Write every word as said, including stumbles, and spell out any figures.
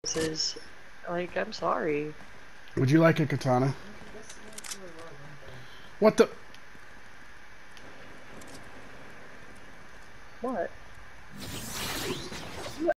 is. Like, I'm sorry. Would you like a katana? What the? What?